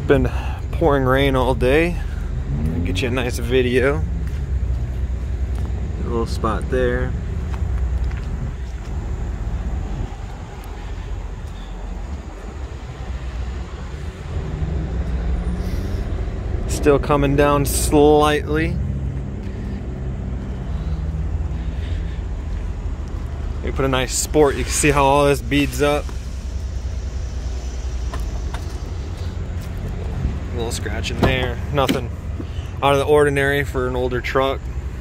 been pouring rain all day. Get you a nice video. A little spot there. Still coming down slightly. We put a nice sport. You can see how all this beads up. A little scratch in there. Nothing out of the ordinary for an older truck.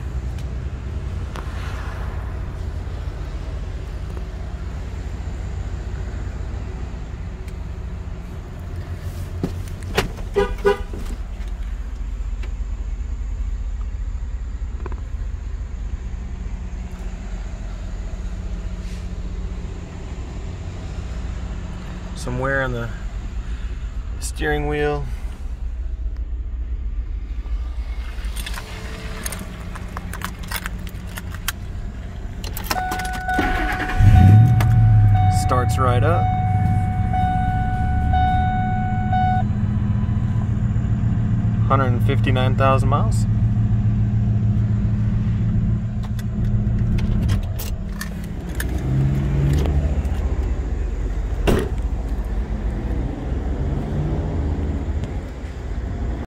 Some wear on the steering wheel. Starts right up. $159,000 miles.